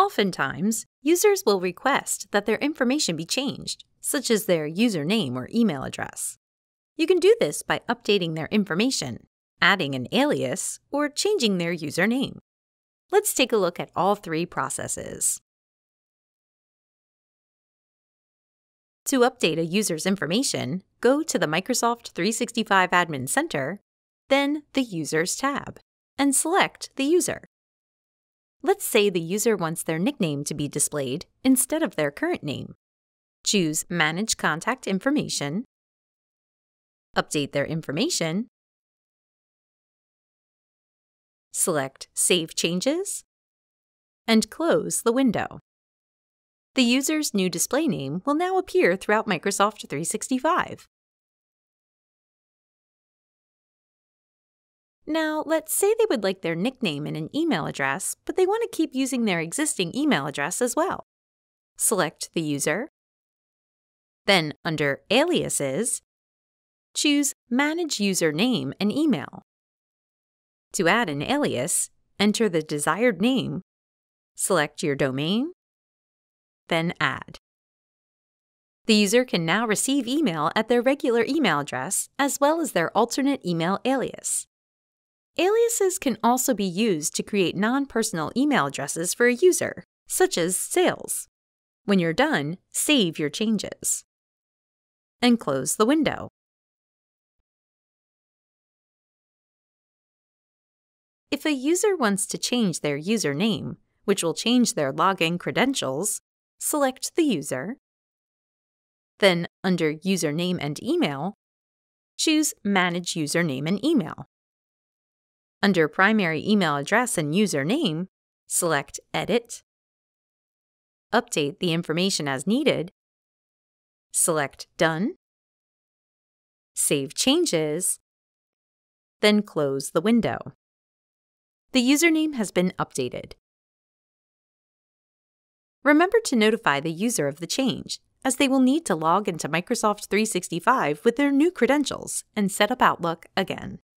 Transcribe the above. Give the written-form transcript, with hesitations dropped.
Oftentimes, users will request that their information be changed, such as their username or email address. You can do this by updating their information, adding an alias, or changing their username. Let's take a look at all three processes. To update a user's information, go to the Microsoft 365 Admin Center, then the Users tab, and select the user. Let's say the user wants their nickname to be displayed instead of their current name. Choose Manage Contact Information, update their information, select Save Changes, and close the window. The user's new display name will now appear throughout Microsoft 365. Now, let's say they would like their nickname and an email address, but they want to keep using their existing email address as well. Select the user. Then, under Aliases, choose Manage Username and Email. To add an alias, enter the desired name, select your domain, then Add. The user can now receive email at their regular email address as well as their alternate email alias. Aliases can also be used to create non-personal email addresses for a user, such as sales. When you're done, save your changes and close the window. If a user wants to change their username, which will change their login credentials, select the user. Then, under Username and Email, choose Manage Username and Email. Under Primary Email Address and Username, select Edit, update the information as needed, select Done, save changes, then close the window. The username has been updated. Remember to notify the user of the change, as they will need to log into Microsoft 365 with their new credentials and set up Outlook again.